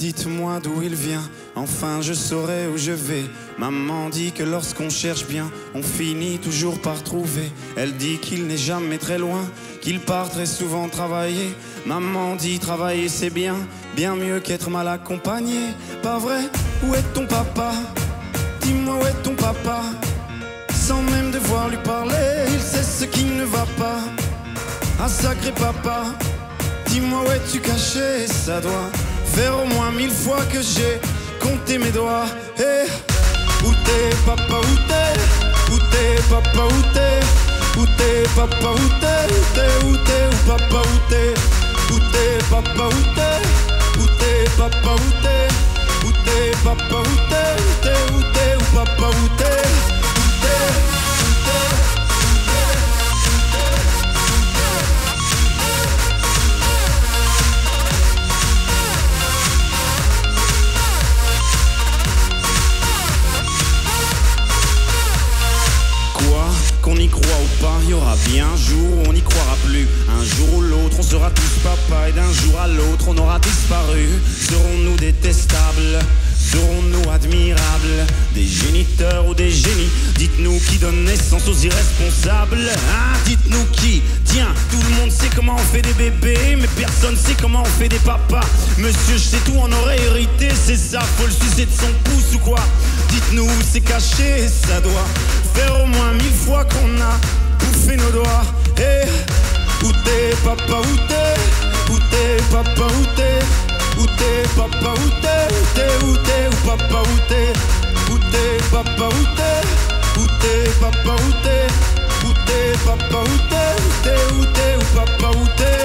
Dites-moi d'où il vient, enfin je saurai où je vais. Maman dit que lorsqu'on cherche bien, on finit toujours par trouver. Elle dit qu'il n'est jamais très loin, qu'il part très souvent travailler. Maman dit travailler c'est bien, bien mieux qu'être mal accompagné. Pas vrai? Où est ton papa? Dis-moi où est ton papa? Sans même devoir lui parler, il sait ce qui ne va pas. Ah sacré papa, dis-moi où es-tu caché? Ça doit faire au moins 1000 fois que j'ai compté mes doigts. Hey, où t'es papa, où t'es? Où t'es papa, où t'es? Où t'es papa, où t'es? Où t'es, où t'es, où papa, où t'es? Où t'es papa, où t'es? Où t'es papa, où t'es? Où t'es papa, où t'es? Où t'es, où t'es, où papa, où t'es? Qu'on y croit ou pas, il y aura bien un jour où on n'y croira plus. Un jour ou l'autre, on sera tous papa et d'un jour à l'autre, on aura disparu. Serons-nous détestables? Serons-nous admirables? Des géniteurs ou des génies? Dites-nous qui donne naissance aux irresponsables, hein? Dites-nous qui? Tiens, tout le monde sait comment on fait des bébés, mais personne sait comment on fait des papas. Monsieur, je sais tout, on aurait hérité, c'est ça, faut le sucer de son pouce ou quoi? Dites-nous où c'est caché, ça doit faire au moins 1000 fois qu'on a bouffé nos doigts. Hey, où t'es papa, où t'es? Où t'es papa, où t'es? Où t'es papa, où t'es? Où t'es, où t'es, où papa, où t'es? Où t'es papa, où t'es? Où t'es papa, où t'es? Où t'es papa, où t'es? Où t'es, où papa, où t'es?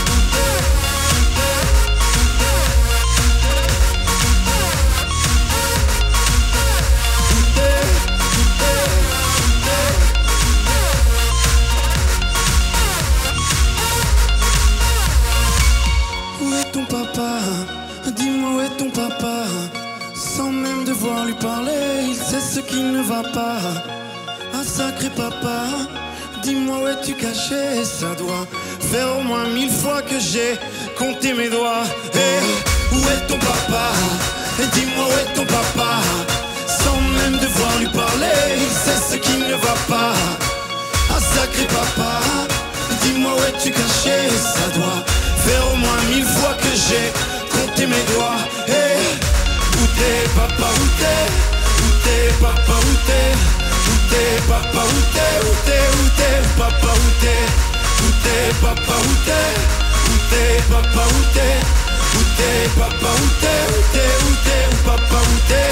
Dis-moi où est ton papa? Sans même devoir lui parler, il sait ce qui ne va pas. Ah sacré papa, dis-moi où es-tu caché? Ça doit faire au moins 1000 fois que j'ai compté mes doigts. Hey, où est ton papa? Dis-moi où est ton papa? Sans même devoir lui parler, il sait ce qui ne va pas. Ah sacré papa, dis-moi où es-tu caché? Ça doit faire au moins 1000 fois que j'ai compté mes doigts. Hey, où t'es papa, où t'es? Où t'es papa, où t'es? Où t'es papa, où t'es? Où t'es, où t'es, où papa, où t'es? Où t'es papa, où t'es? Où t'es papa, où t'es? Où t'es papa, où t'es? Où t'es, où t'es, où papa, où t'es?